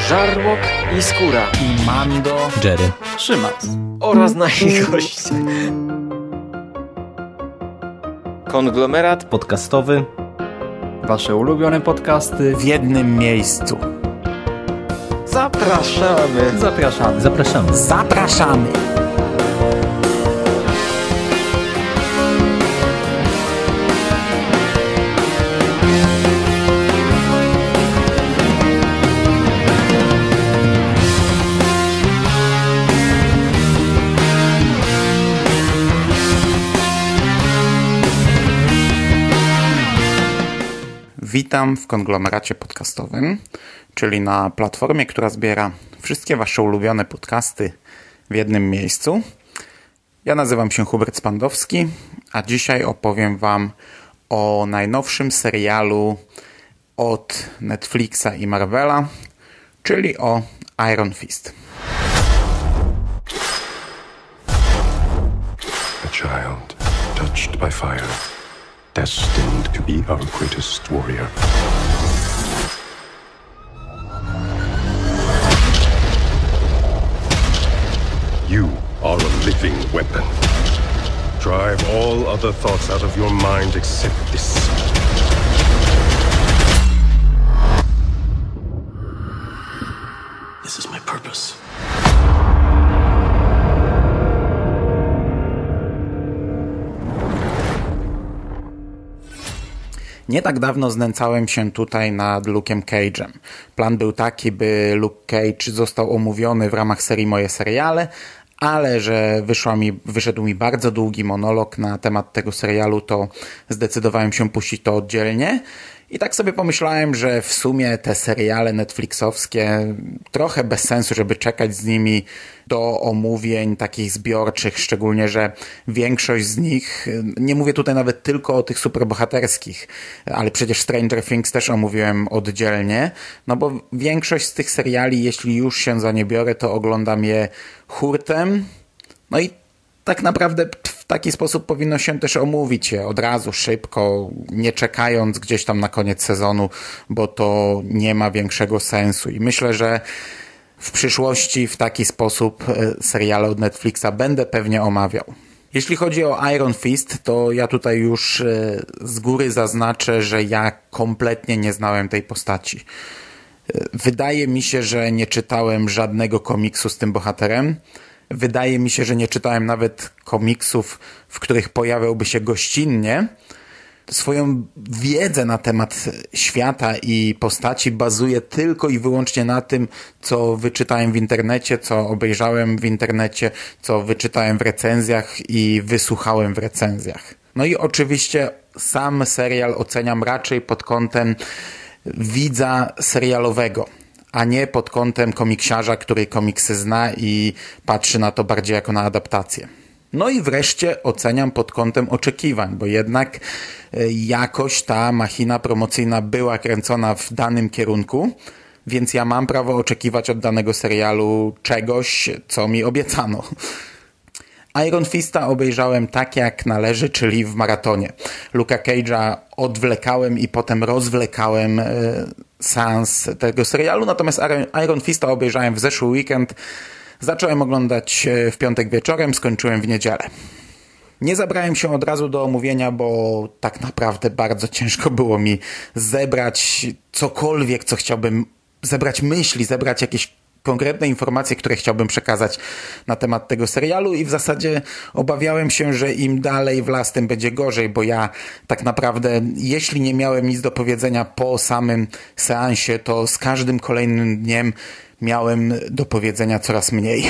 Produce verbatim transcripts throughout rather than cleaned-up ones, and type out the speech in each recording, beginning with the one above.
Żarłok i Skóra i Mando, Jerry, Szymas oraz nasi goście. Konglomerat podcastowy. Wasze ulubione podcasty w jednym miejscu. Zapraszamy. Zapraszamy. Zapraszamy. Zapraszamy. Witam w konglomeracie podcastowym, czyli na platformie, która zbiera wszystkie wasze ulubione podcasty w jednym miejscu. Ja nazywam się Hubert Spandowski, a dzisiaj opowiem wam o najnowszym serialu od Netflixa i Marvela, czyli o Iron Fist. A child touched by fire, destined to be our greatest warrior. You are a living weapon. Drive all other thoughts out of your mind except this. This is my purpose. Nie tak dawno znęcałem się tutaj nad Luke'em Cage'em. Plan był taki, by Luke Cage został omówiony w ramach serii Moje seriale, ale że wyszła mi, wyszedł mi bardzo długi monolog na temat tego serialu, to zdecydowałem się puścić to oddzielnie. I tak sobie pomyślałem, że w sumie te seriale netflixowskie trochę bez sensu, żeby czekać z nimi do omówień takich zbiorczych, szczególnie, że większość z nich, nie mówię tutaj nawet tylko o tych superbohaterskich, ale przecież Stranger Things też omówiłem oddzielnie, no bo większość z tych seriali, jeśli już się za nie biorę, to oglądam je hurtem, no i tak naprawdę w taki sposób powinno się też omówić je od razu, szybko, nie czekając gdzieś tam na koniec sezonu, bo to nie ma większego sensu. I myślę, że w przyszłości w taki sposób seriale od Netflixa będę pewnie omawiał. Jeśli chodzi o Iron Fist, to ja tutaj już z góry zaznaczę, że ja kompletnie nie znałem tej postaci. Wydaje mi się, że nie czytałem żadnego komiksu z tym bohaterem. Wydaje mi się, że nie czytałem nawet komiksów, w których pojawiałby się gościnnie. Swoją wiedzę na temat świata i postaci bazuję tylko i wyłącznie na tym, co wyczytałem w internecie, co obejrzałem w internecie, co wyczytałem w recenzjach i wysłuchałem w recenzjach. No i oczywiście sam serial oceniam raczej pod kątem widza serialowego, a nie pod kątem komiksiarza, który komiksy zna i patrzy na to bardziej jako na adaptację. No i wreszcie oceniam pod kątem oczekiwań, bo jednak jakoś ta machina promocyjna była kręcona w danym kierunku, więc ja mam prawo oczekiwać od danego serialu czegoś, co mi obiecano. Iron Fista obejrzałem tak jak należy, czyli w maratonie. Luke'a Cage'a odwlekałem i potem rozwlekałem e, seans tego serialu, natomiast Iron Fista obejrzałem w zeszły weekend. Zacząłem oglądać w piątek wieczorem, skończyłem w niedzielę. Nie zabrałem się od razu do omówienia, bo tak naprawdę bardzo ciężko było mi zebrać cokolwiek, co chciałbym, zebrać myśli, zebrać jakieś konkretne informacje, które chciałbym przekazać na temat tego serialu i w zasadzie obawiałem się, że im dalej w las, tym będzie gorzej, bo ja tak naprawdę, jeśli nie miałem nic do powiedzenia po samym seansie, to z każdym kolejnym dniem miałem do powiedzenia coraz mniej.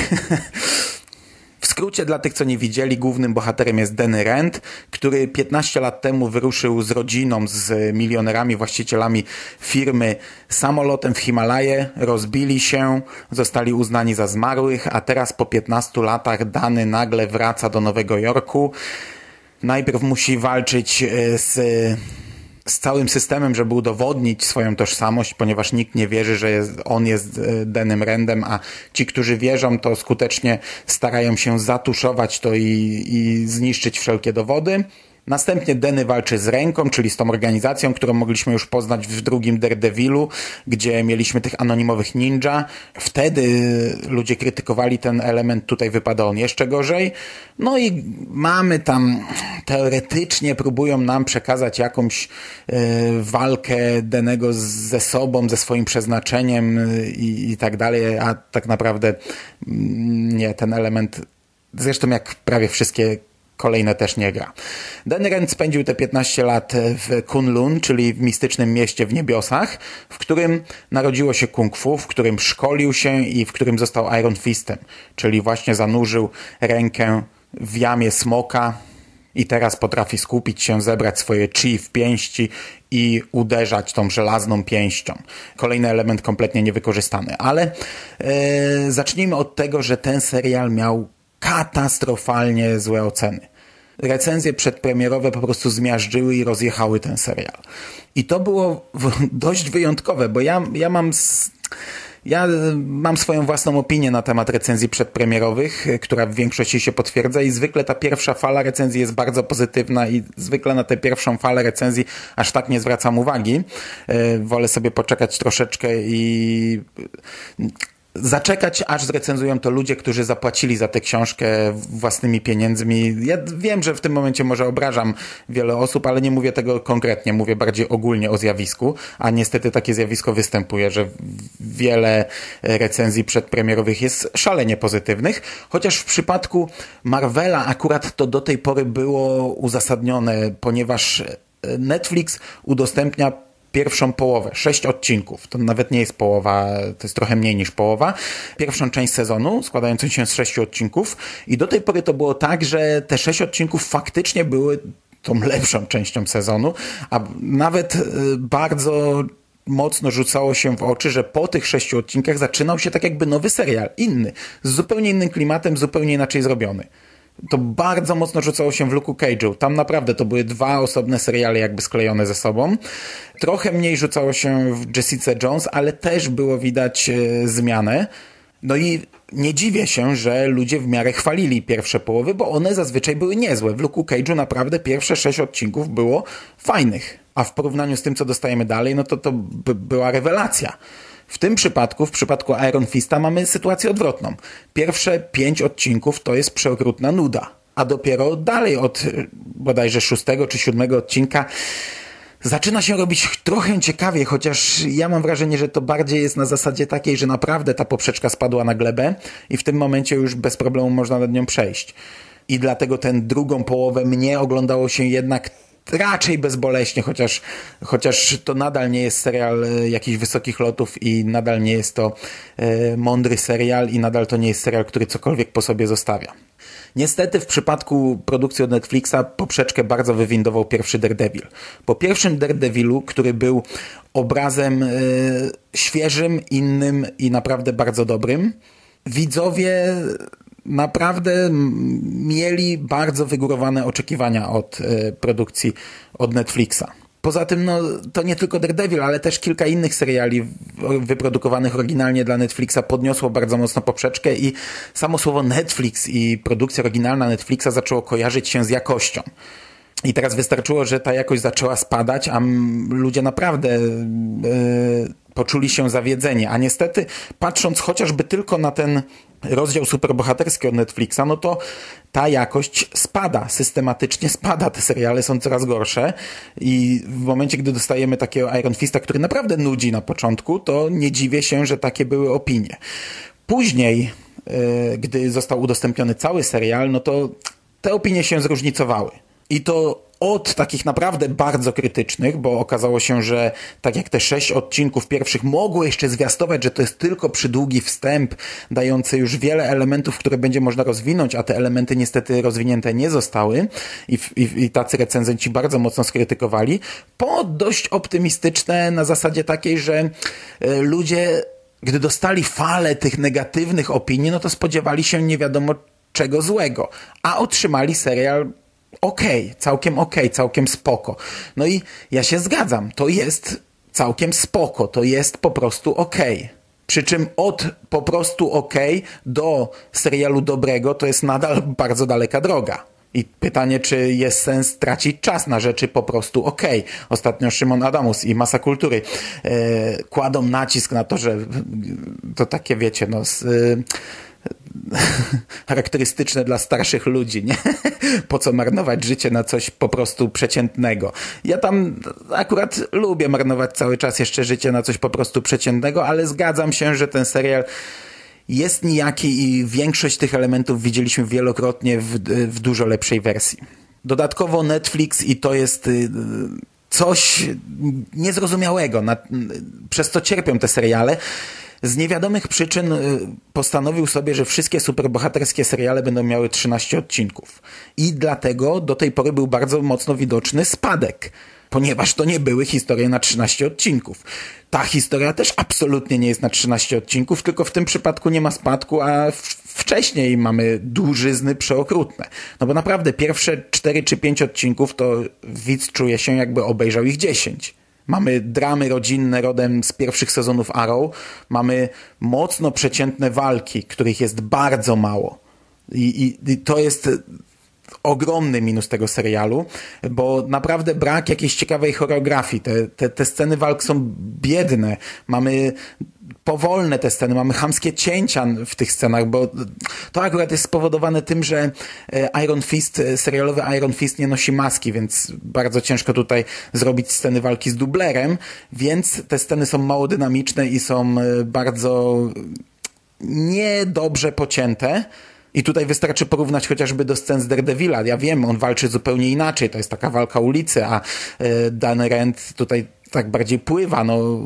W skrócie, dla tych, co nie widzieli, głównym bohaterem jest Danny Rand, który piętnaście lat temu wyruszył z rodziną, z milionerami, właścicielami firmy samolotem w Himalaje, rozbili się, zostali uznani za zmarłych, a teraz po piętnastu latach Danny nagle wraca do Nowego Jorku. Najpierw musi walczyć z z całym systemem, żeby udowodnić swoją tożsamość, ponieważ nikt nie wierzy, że jest, on jest Dannym Randem, a ci, którzy wierzą, to skutecznie starają się zatuszować to i, i zniszczyć wszelkie dowody. Następnie Danny walczy z Ręką, czyli z tą organizacją, którą mogliśmy już poznać w drugim Daredevilu, gdzie mieliśmy tych anonimowych ninja. Wtedy ludzie krytykowali ten element, tutaj wypada on jeszcze gorzej. No i mamy tam, teoretycznie próbują nam przekazać jakąś y, walkę Danny'ego ze sobą, ze swoim przeznaczeniem i, i tak dalej, a tak naprawdę nie, ten element, zresztą jak prawie wszystkie kolejne też nie gra. Danny Rand spędził te piętnaście lat w Kunlun, czyli w mistycznym mieście w niebiosach, w którym narodziło się kung fu, w którym szkolił się i w którym został Iron Fistem, czyli właśnie zanurzył rękę w jamie smoka i teraz potrafi skupić się, zebrać swoje chi w pięści i uderzać tą żelazną pięścią. Kolejny element kompletnie niewykorzystany, ale yy, zacznijmy od tego, że ten serial miał katastrofalnie złe oceny. Recenzje przedpremierowe po prostu zmiażdżyły i rozjechały ten serial. I to było dość wyjątkowe, bo ja, ja mam... S- Ja mam swoją własną opinię na temat recenzji przedpremierowych, która w większości się potwierdza i zwykle ta pierwsza fala recenzji jest bardzo pozytywna i zwykle na tę pierwszą falę recenzji aż tak nie zwracam uwagi. Wolę sobie poczekać troszeczkę i zaczekać, aż zrecenzują to ludzie, którzy zapłacili za tę książkę własnymi pieniędzmi. Ja wiem, że w tym momencie może obrażam wiele osób, ale nie mówię tego konkretnie, mówię bardziej ogólnie o zjawisku, a niestety takie zjawisko występuje, że wiele recenzji przedpremierowych jest szalenie pozytywnych, chociaż w przypadku Marvela akurat to do tej pory było uzasadnione, ponieważ Netflix udostępnia pierwszą połowę, sześć odcinków, to nawet nie jest połowa, to jest trochę mniej niż połowa, pierwszą część sezonu składającą się z sześciu odcinków i do tej pory to było tak, że te sześć odcinków faktycznie były tą lepszą częścią sezonu, a nawet bardzo mocno rzucało się w oczy, że po tych sześciu odcinkach zaczynał się tak jakby nowy serial, inny, z zupełnie innym klimatem, zupełnie inaczej zrobiony. To bardzo mocno rzucało się w Luke'u Cage'u. Tam naprawdę to były dwa osobne seriale jakby sklejone ze sobą. Trochę mniej rzucało się w Jessica Jones, ale też było widać e, zmianę. No i nie dziwię się, że ludzie w miarę chwalili pierwsze połowy, bo one zazwyczaj były niezłe. W Luke'u Cage'u naprawdę pierwsze sześć odcinków było fajnych. A w porównaniu z tym, co dostajemy dalej, no to to by była rewelacja. W tym przypadku, w przypadku Iron Fista mamy sytuację odwrotną. Pierwsze pięć odcinków to jest przeokrutna nuda, a dopiero dalej od bodajże szóstego czy siódmego odcinka zaczyna się robić trochę ciekawie, chociaż ja mam wrażenie, że to bardziej jest na zasadzie takiej, że naprawdę ta poprzeczka spadła na glebę i w tym momencie już bez problemu można nad nią przejść. I dlatego tę drugą połowę mnie oglądało się jednak raczej bezboleśnie, chociaż, chociaż to nadal nie jest serial jakichś wysokich lotów i nadal nie jest to e, mądry serial i nadal to nie jest serial, który cokolwiek po sobie zostawia. Niestety w przypadku produkcji od Netflixa poprzeczkę bardzo wywindował pierwszy Daredevil. Po pierwszym Daredevilu, który był obrazem e, świeżym, innym i naprawdę bardzo dobrym, widzowie naprawdę mieli bardzo wygórowane oczekiwania od y, produkcji od Netflixa. Poza tym, no, to nie tylko Daredevil, ale też kilka innych seriali wyprodukowanych oryginalnie dla Netflixa podniosło bardzo mocno poprzeczkę i samo słowo Netflix i produkcja oryginalna Netflixa zaczęło kojarzyć się z jakością. I teraz wystarczyło, że ta jakość zaczęła spadać, a ludzie naprawdę yy, poczuli się zawiedzeni. A niestety, patrząc chociażby tylko na ten rozdział superbohaterski od Netflixa, no to ta jakość spada, systematycznie spada. Te seriale są coraz gorsze i w momencie, gdy dostajemy takiego Iron Fista, który naprawdę nudzi na początku, to nie dziwię się, że takie były opinie. Później, yy, gdy został udostępniony cały serial, no to te opinie się zróżnicowały. I to od takich naprawdę bardzo krytycznych, bo okazało się, że tak jak te sześć odcinków pierwszych mogło jeszcze zwiastować, że to jest tylko przydługi wstęp, dający już wiele elementów, które będzie można rozwinąć, a te elementy niestety rozwinięte nie zostały i, i, i tacy recenzenci bardzo mocno skrytykowali, po dość optymistyczne na zasadzie takiej, że y, ludzie, gdy dostali falę tych negatywnych opinii, no to spodziewali się nie wiadomo czego złego, a otrzymali serial okej, okay, całkiem okej, okay, całkiem spoko. No i ja się zgadzam, to jest całkiem spoko, to jest po prostu okej. Okay. Przy czym od po prostu okej okay do serialu dobrego to jest nadal bardzo daleka droga. I pytanie, czy jest sens tracić czas na rzeczy po prostu okej. Okay. Ostatnio Szymon Adamus i Masa Kultury e, kładą nacisk na to, że to takie, wiecie, no... Z, e, charakterystyczne dla starszych ludzi, nie? Po co marnować życie na coś po prostu przeciętnego. Ja tam akurat lubię marnować cały czas jeszcze życie na coś po prostu przeciętnego, ale zgadzam się, że ten serial jest nijaki i większość tych elementów widzieliśmy wielokrotnie w, w dużo lepszej wersji. Dodatkowo Netflix, i to jest coś niezrozumiałego, na, przez co cierpią te seriale, z niewiadomych przyczyn postanowił sobie, że wszystkie superbohaterskie seriale będą miały trzynaście odcinków. I dlatego do tej pory był bardzo mocno widoczny spadek, ponieważ to nie były historie na trzynaście odcinków. Ta historia też absolutnie nie jest na trzynaście odcinków, tylko w tym przypadku nie ma spadku, a wcześniej mamy dłużyzny przeokrutne. No bo naprawdę pierwsze cztery czy pięć odcinków to widz czuje się, jakby obejrzał ich dziesięć. Mamy dramy rodzinne rodem z pierwszych sezonów Arrow. Mamy mocno przeciętne walki, których jest bardzo mało. I, i, i to jest ogromny minus tego serialu, bo naprawdę brak jakiejś ciekawej choreografii. Te, te, te sceny walk są biedne. Mamy powolne te sceny, mamy chamskie cięcia w tych scenach, bo to akurat jest spowodowane tym, że Iron Fist, serialowy Iron Fist nie nosi maski, więc bardzo ciężko tutaj zrobić sceny walki z dublerem, więc te sceny są mało dynamiczne i są bardzo niedobrze pocięte. I tutaj wystarczy porównać chociażby do scen z Daredevila. Ja wiem, on walczy zupełnie inaczej, to jest taka walka ulicy, a Dan Rand tutaj tak bardziej pływa, no,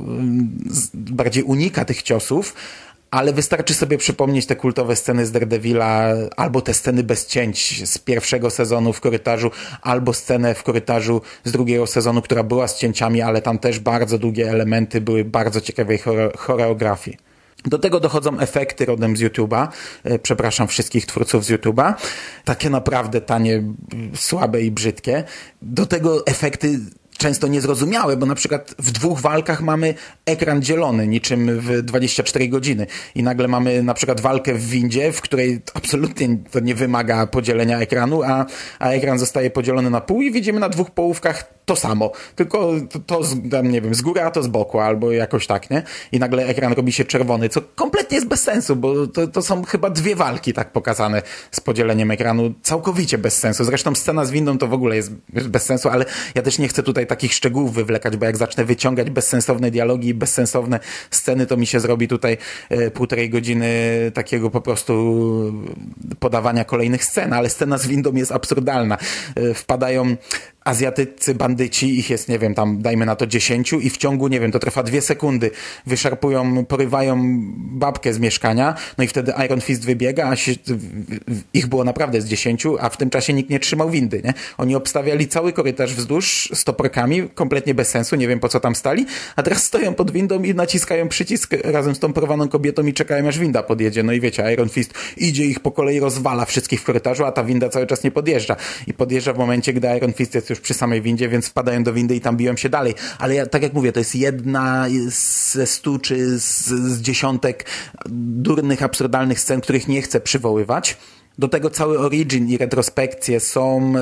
bardziej unika tych ciosów, ale wystarczy sobie przypomnieć te kultowe sceny z Daredevila, albo te sceny bez cięć z pierwszego sezonu w korytarzu, albo scenę w korytarzu z drugiego sezonu, która była z cięciami, ale tam też bardzo długie elementy, były bardzo ciekawej chore- choreografii. Do tego dochodzą efekty rodem z YouTube'a. Przepraszam wszystkich twórców z YouTube'a. Takie naprawdę tanie, słabe i brzydkie. Do tego efekty często niezrozumiałe, bo na przykład w dwóch walkach mamy ekran dzielony, niczym w dwadzieścia cztery godziny. I nagle mamy na przykład walkę w windzie, w której absolutnie to nie wymaga podzielenia ekranu, a, a ekran zostaje podzielony na pół i widzimy na dwóch połówkach to samo. Tylko to, to z, nie wiem, z góry, a to z boku, albo jakoś tak, nie? I nagle ekran robi się czerwony, co kompletnie jest bez sensu, bo to, to są chyba dwie walki tak pokazane z podzieleniem ekranu. Całkowicie bez sensu. Zresztą scena z windą to w ogóle jest bez sensu, ale ja też nie chcę tutaj takich szczegółów wywlekać, bo jak zacznę wyciągać bezsensowne dialogi i bezsensowne sceny, to mi się zrobi tutaj e, półtorej godziny takiego po prostu podawania kolejnych scen, ale scena z windą jest absurdalna. E, wpadają azjatyccy bandyci, ich jest, nie wiem, tam dajmy na to dziesięciu i w ciągu, nie wiem, to trwa dwie sekundy, wyszarpują, porywają babkę z mieszkania, no i wtedy Iron Fist wybiega, a się, ich było naprawdę z dziesięciu, a w tym czasie nikt nie trzymał windy, nie? Oni obstawiali cały korytarz wzdłuż z toporkami, kompletnie bez sensu, nie wiem po co tam stali, a teraz stoją pod windą i naciskają przycisk razem z tą porwaną kobietą i czekają aż winda podjedzie, no i wiecie, Iron Fist idzie ich po kolei, rozwala wszystkich w korytarzu, a ta winda cały czas nie podjeżdża i podjeżdża w momencie, gdy Iron Fist jest już przy samej windzie, więc wpadają do windy i tam biją się dalej. Ale ja, tak jak mówię, to jest jedna ze stu czy z, z dziesiątek durnych, absurdalnych scen, których nie chcę przywoływać. Do tego cały origin i retrospekcje są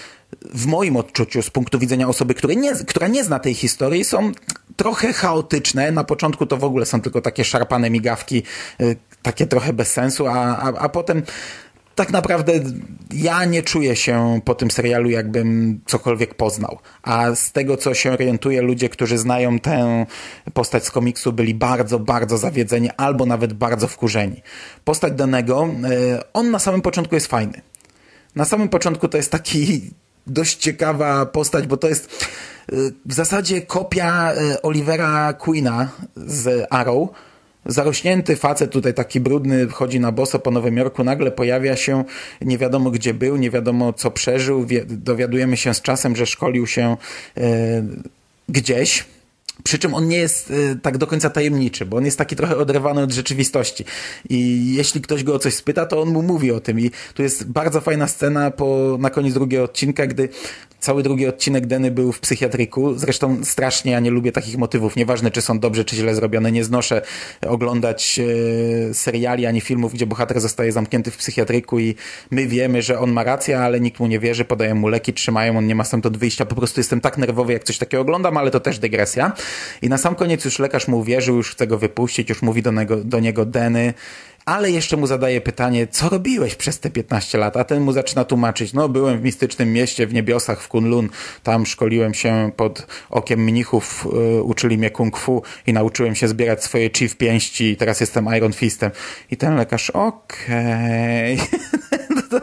w moim odczuciu z punktu widzenia osoby, która nie, która nie zna tej historii, są trochę chaotyczne. Na początku to w ogóle są tylko takie szarpane migawki, takie trochę bez sensu, a, a, a potem tak naprawdę ja nie czuję się po tym serialu, jakbym cokolwiek poznał. A z tego, co się orientuję, ludzie, którzy znają tę postać z komiksu, byli bardzo, bardzo zawiedzeni albo nawet bardzo wkurzeni. Postać Danego, on na samym początku jest fajny. Na samym początku to jest taki dość ciekawa postać, bo to jest w zasadzie kopia Olivera Queena z Arrow. Zarośnięty facet, tutaj taki brudny, chodzi na boso po Nowym Jorku, nagle pojawia się, nie wiadomo gdzie był, nie wiadomo co przeżył, wie, dowiadujemy się z czasem, że szkolił się e, gdzieś Przy czym on nie jest y, tak do końca tajemniczy, bo on jest taki trochę oderwany od rzeczywistości. I jeśli ktoś go o coś spyta, to on mu mówi o tym. I tu jest bardzo fajna scena po, na koniec drugiego odcinka, gdy cały drugi odcinek Danny był w psychiatryku. Zresztą strasznie ja nie lubię takich motywów. Nieważne, czy są dobrze, czy źle zrobione. Nie znoszę oglądać y, seriali ani filmów, gdzie bohater zostaje zamknięty w psychiatryku i my wiemy, że on ma rację, ale nikt mu nie wierzy, podają mu leki, trzymają, on nie ma stamtąd wyjścia. Po prostu jestem tak nerwowy, jak coś takiego oglądam, ale to też dygresja. I na sam koniec już lekarz mu uwierzył, już chce go wypuścić, już mówi do niego, do niego Danny, ale jeszcze mu zadaje pytanie, co robiłeś przez te piętnaście lat? A ten mu zaczyna tłumaczyć, no byłem w mistycznym mieście w niebiosach w Kunlun, tam szkoliłem się pod okiem mnichów, y, uczyli mnie kung fu i nauczyłem się zbierać swoje chi w pięści i teraz jestem Iron Fistem. I ten lekarz, okej... Okay. to, to,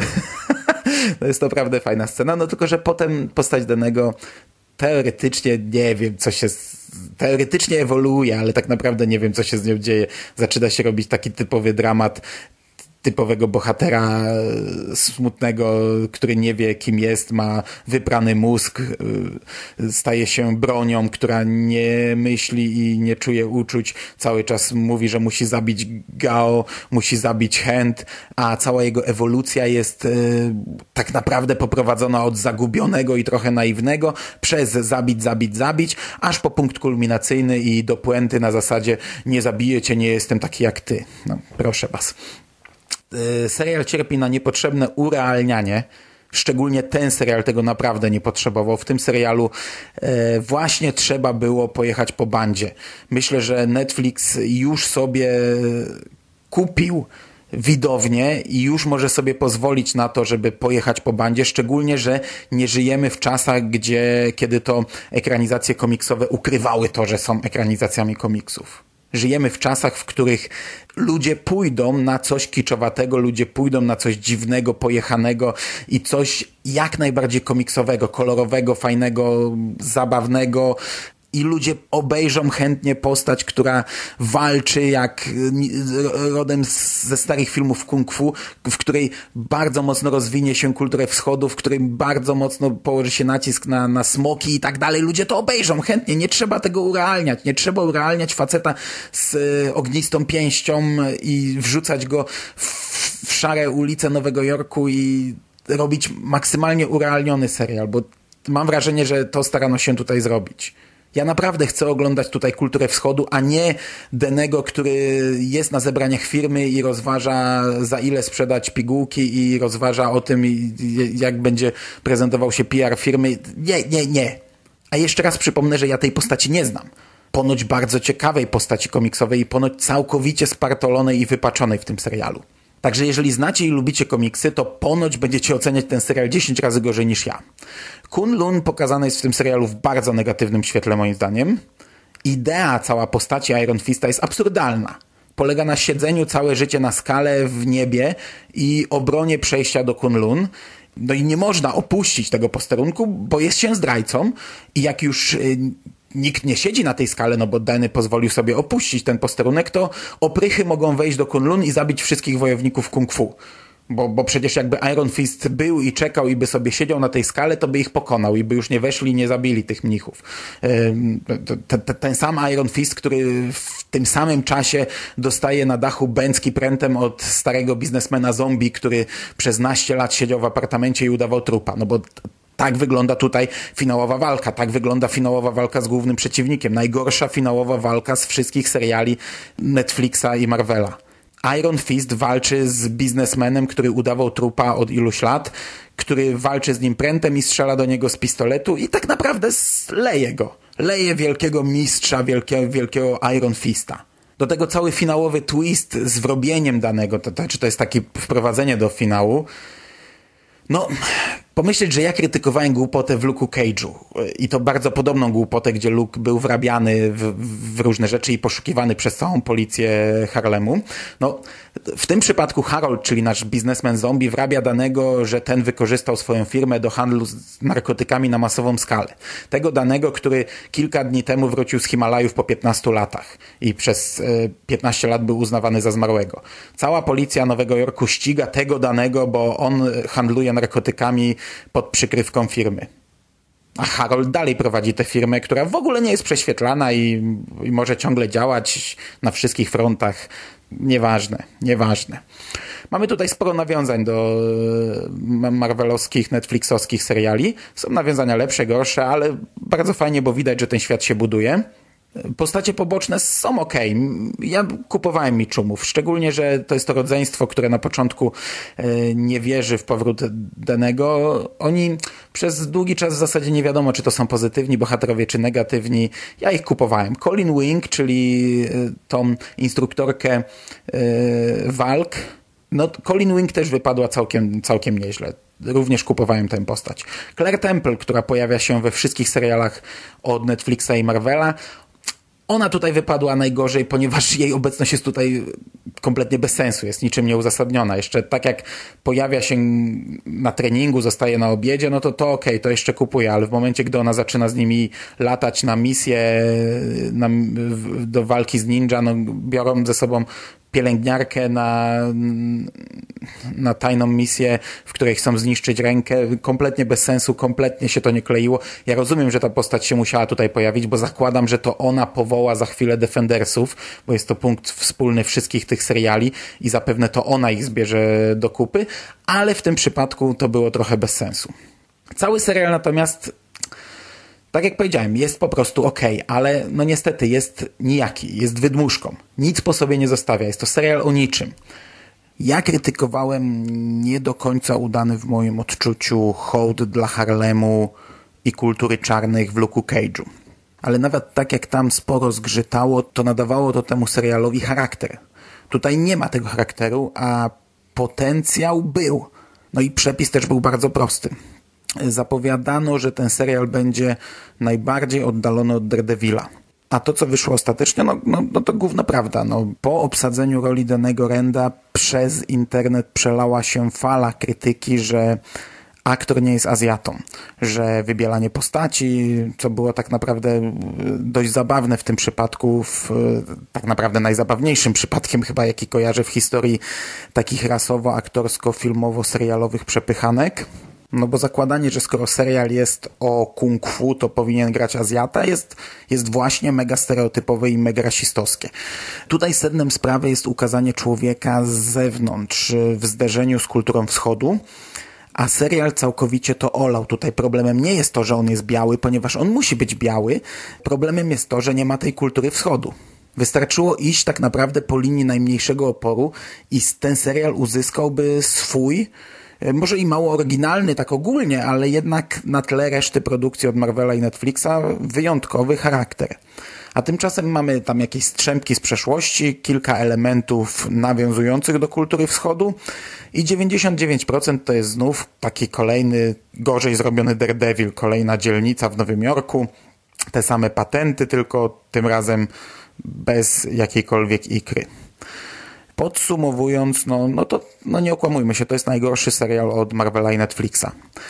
to jest naprawdę fajna scena, no tylko, że potem postać Dannego teoretycznie nie wiem, co się... Teoretycznie ewoluuje, ale tak naprawdę nie wiem, co się z nią dzieje. Zaczyna się robić taki typowy dramat typowego bohatera smutnego, który nie wie, kim jest, ma wyprany mózg, staje się bronią, która nie myśli i nie czuje uczuć. Cały czas mówi, że musi zabić Gao, musi zabić Hand, a cała jego ewolucja jest y, tak naprawdę poprowadzona od zagubionego i trochę naiwnego przez zabić, zabić, zabić, aż po punkt kulminacyjny i do puenty na zasadzie nie zabiję cię, nie jestem taki jak ty. No, proszę was. Serial cierpi na niepotrzebne urealnianie. Szczególnie ten serial tego naprawdę nie potrzebował. W tym serialu e, właśnie trzeba było pojechać po bandzie. Myślę, że Netflix już sobie kupił widownię i już może sobie pozwolić na to, żeby pojechać po bandzie, szczególnie, że nie żyjemy w czasach, gdzie kiedy to ekranizacje komiksowe ukrywały to, że są ekranizacjami komiksów. Żyjemy w czasach, w których ludzie pójdą na coś kiczowatego, ludzie pójdą na coś dziwnego, pojechanego i coś jak najbardziej komiksowego, kolorowego, fajnego, zabawnego. I ludzie obejrzą chętnie postać, która walczy jak rodem ze starych filmów kung fu, w której bardzo mocno rozwinie się kulturę wschodu, w której bardzo mocno położy się nacisk na, na smoki i tak dalej. Ludzie to obejrzą chętnie. Nie trzeba tego urealniać. Nie trzeba urealniać faceta z y, ognistą pięścią i wrzucać go w, w szare ulice Nowego Jorku i robić maksymalnie urealniony serial, bo mam wrażenie, że to starano się tutaj zrobić. Ja naprawdę chcę oglądać tutaj kulturę wschodu, a nie Dannego, który jest na zebraniach firmy i rozważa, za ile sprzedać pigułki i rozważa o tym, jak będzie prezentował się P R firmy. Nie, nie, nie. A jeszcze raz przypomnę, że ja tej postaci nie znam. Ponoć bardzo ciekawej postaci komiksowej i ponoć całkowicie spartolonej i wypaczonej w tym serialu. Także jeżeli znacie i lubicie komiksy, to ponoć będziecie oceniać ten serial dziesięć razy gorzej niż ja. Kunlun pokazany jest w tym serialu w bardzo negatywnym świetle moim zdaniem. Idea cała postaci Iron Fista jest absurdalna. Polega na siedzeniu całe życie na skale w niebie i obronie przejścia do Kunlun. No i nie można opuścić tego posterunku, bo jest się zdrajcą i jak już... Yy, nikt nie siedzi na tej skale, no bo Danny pozwolił sobie opuścić ten posterunek, to oprychy mogą wejść do Kunlun i zabić wszystkich wojowników kung fu. Bo, bo przecież jakby Iron Fist był i czekał i by sobie siedział na tej skale, to by ich pokonał i by już nie weszli i nie zabili tych mnichów. Ten, ten sam Iron Fist, który w tym samym czasie dostaje na dachu bęcki prętem od starego biznesmena zombie, który przez naście lat siedział w apartamencie i udawał trupa. No bo tak wygląda tutaj finałowa walka. Tak wygląda finałowa walka z głównym przeciwnikiem. Najgorsza finałowa walka z wszystkich seriali Netflixa i Marvela. Iron Fist walczy z biznesmenem, który udawał trupa od iluś lat, który walczy z nim prętem i strzela do niego z pistoletu i tak naprawdę leje go. Leje wielkiego mistrza, wielkiego, wielkiego Iron Fista. Do tego cały finałowy twist z wrobieniem danego, to, to, czy to jest takie wprowadzenie do finału. No, pomyśleć, że ja krytykowałem głupotę w Luke'u Cage'u i to bardzo podobną głupotę, gdzie Luke był wrabiany w, w różne rzeczy i poszukiwany przez całą policję Harlemu. No, w tym przypadku Harold, czyli nasz biznesmen zombie, wrabia danego, że ten wykorzystał swoją firmę do handlu z narkotykami na masową skalę. Tego danego, który kilka dni temu wrócił z Himalajów po piętnastu latach i przez piętnaście lat był uznawany za zmarłego. Cała policja Nowego Jorku ściga tego danego, bo on handluje narkotykami pod przykrywką firmy. A Harold dalej prowadzi tę firmę, która w ogóle nie jest prześwietlana i, i może ciągle działać na wszystkich frontach. Nieważne, nieważne. Mamy tutaj sporo nawiązań do marvelowskich, netflixowskich seriali. Są nawiązania lepsze, gorsze, ale bardzo fajnie, bo widać, że ten świat się buduje. Postacie poboczne są okej. Okay. Ja kupowałem Mitchumów, szczególnie, że to jest to rodzeństwo, które na początku nie wierzy w powrót Denego. Oni przez długi czas w zasadzie nie wiadomo, czy to są pozytywni bohaterowie, czy negatywni. Ja ich kupowałem. Colleen Wing, czyli tą instruktorkę walk. No, Colleen Wing też wypadła całkiem, całkiem nieźle. Również kupowałem tę postać. Claire Temple, która pojawia się we wszystkich serialach od Netflixa i Marvela, ona tutaj wypadła najgorzej, ponieważ jej obecność jest tutaj kompletnie bez sensu, jest niczym nieuzasadniona. Jeszcze tak jak pojawia się na treningu, zostaje na obiedzie, no to to okej, okay, to jeszcze kupuję, ale w momencie, gdy ona zaczyna z nimi latać na misję, na, do walki z ninja, no biorą ze sobą pielęgniarkę na, na tajną misję, w której chcą zniszczyć rękę. Kompletnie bez sensu, kompletnie się to nie kleiło. Ja rozumiem, że ta postać się musiała tutaj pojawić, bo zakładam, że to ona powoła za chwilę Defendersów, bo jest to punkt wspólny wszystkich tych seriali i zapewne to ona ich zbierze do kupy, ale w tym przypadku to było trochę bez sensu. Cały serial natomiast, tak jak powiedziałem, jest po prostu okej, okay, ale no niestety jest nijaki, jest wydmuszką. Nic po sobie nie zostawia, jest to serial o niczym. Ja krytykowałem nie do końca udany w moim odczuciu hołd dla Harlemu i kultury czarnych w Luke'u Cage'u. Ale nawet tak jak tam sporo zgrzytało, to nadawało to temu serialowi charakter. Tutaj nie ma tego charakteru, a potencjał był. No i przepis też był bardzo prosty. Zapowiadano, że ten serial będzie najbardziej oddalony od Daredevila. A to, co wyszło ostatecznie, no, no, no to gówno prawda. No, po obsadzeniu roli Denego Randa przez internet przelała się fala krytyki, że aktor nie jest Azjatą, że wybielanie postaci, co było tak naprawdę dość zabawne w tym przypadku, w, tak naprawdę najzabawniejszym przypadkiem chyba, jaki kojarzę w historii takich rasowo-aktorsko-filmowo-serialowych przepychanek. No bo zakładanie, że skoro serial jest o kung fu, to powinien grać Azjata, jest, jest właśnie mega stereotypowe i mega rasistowskie. Tutaj sednem sprawy jest ukazanie człowieka z zewnątrz w zderzeniu z kulturą wschodu, a serial całkowicie to olał. Tutaj problemem nie jest to, że on jest biały, ponieważ on musi być biały. Problemem jest to, że nie ma tej kultury wschodu. Wystarczyło iść tak naprawdę po linii najmniejszego oporu i ten serial uzyskałby swój, może i mało oryginalny tak ogólnie, ale jednak na tle reszty produkcji od Marvela i Netflixa wyjątkowy charakter. A tymczasem mamy tam jakieś strzępki z przeszłości, kilka elementów nawiązujących do kultury wschodu i dziewięćdziesiąt dziewięć procent to jest znów taki kolejny gorzej zrobiony Daredevil, kolejna dzielnica w Nowym Jorku, te same patenty, tylko tym razem bez jakiejkolwiek ikry. Podsumowując, no, no to no nie okłamujmy się, to jest najgorszy serial od Marvela i Netflixa.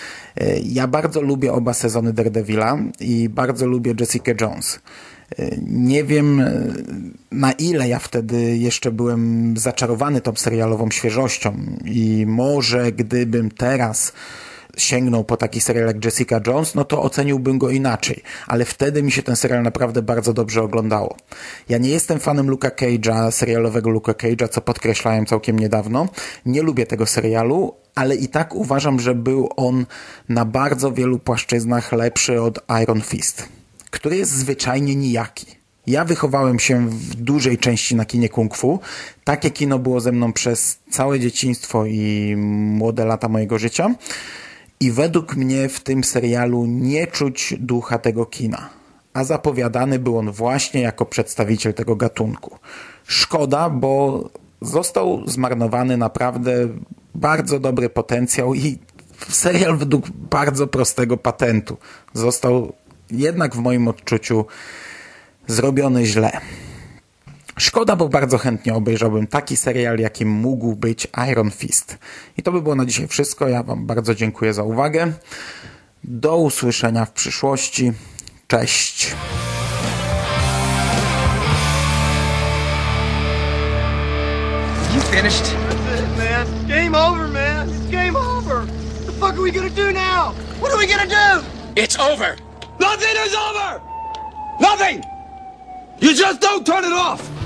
Ja bardzo lubię oba sezony Daredevila i bardzo lubię Jessica Jones. Nie wiem, na ile ja wtedy jeszcze byłem zaczarowany tą serialową świeżością i może gdybym teraz sięgnął po taki serial jak Jessica Jones, no to oceniłbym go inaczej. Ale wtedy mi się ten serial naprawdę bardzo dobrze oglądało. Ja nie jestem fanem Luke'a Cage'a, serialowego Luke'a Cage'a, co podkreślałem całkiem niedawno. Nie lubię tego serialu, ale i tak uważam, że był on na bardzo wielu płaszczyznach lepszy od Iron Fist, który jest zwyczajnie nijaki. Ja wychowałem się w dużej części na kinie kung fu. Takie kino było ze mną przez całe dzieciństwo i młode lata mojego życia. I według mnie w tym serialu nie czuć ducha tego kina. A zapowiadany był on właśnie jako przedstawiciel tego gatunku. Szkoda, bo został zmarnowany naprawdę bardzo dobry potencjał i serial według bardzo prostego patentu został jednak w moim odczuciu zrobiony źle. Szkoda, bo bardzo chętnie obejrzałbym taki serial, jakim mógł być Iron Fist. I to by było na dzisiaj wszystko. Ja wam bardzo dziękuję za uwagę. Do usłyszenia w przyszłości. Cześć! You finished? That's it, man. Game over, man. It's game over. What the fuck are we gonna do now? What are we gonna do? It's over. Nothing is over. Nothing. You just don't turn it off.